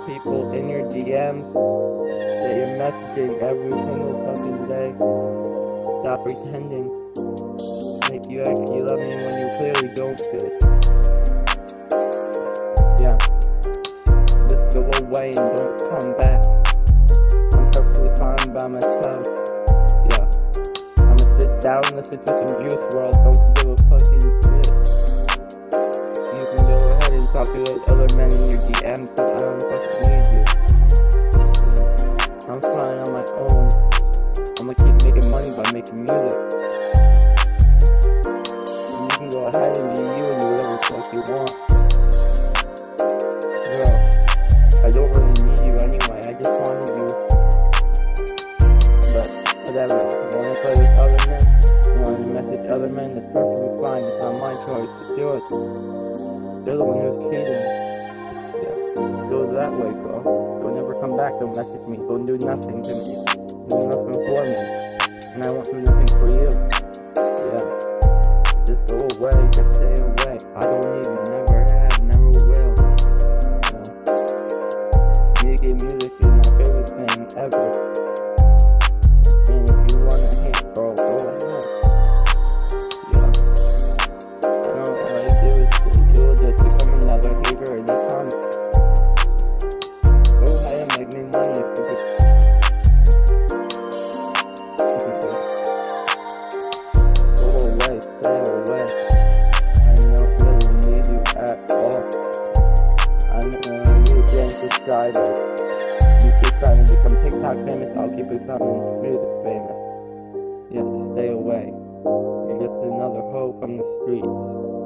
people in your DMs that you're messaging every single fucking day. Stop pretending like you actually love me when you clearly don't, bitch. Yeah. Just go away and don't come back. I'm perfectly fine by myself. Yeah. I'ma sit down and listen to some Juice WRLD. Don't give a fucking shit. You can go ahead and talk to those other men in your DMs, but I don't fucking need you. Yeah. I'm fine on my own. I'ma keep making money by making music. And you can go ahead and be you and do whatever the fuck you want. Girl, I don't really need you anyway, I just wanted you. But, whatever, you wanna play with other men? You wanna message other men? That's perfectly fine, it's not my choice, it's yours. They're the one who's cheating. Yeah, go that way, bro. Don't ever come back, don't message me, don't do nothing to me. Do nothing for me. And I won't do nothing for you. Yeah. Just go away, just stay away. I don't need you, never have, never will. Making music is my favorite thing ever. And if you wanna hate, bro, go ahead. Yeah. I don't like it will just become another hater in the comments. Go ahead and make me money if you could. Go away, stay away. I don't really need you at all. I'm you again subscribers. You keep trying to become TikTok famous, I'll keep becoming music famous. You have to stay away. You're just another hoe from the streets.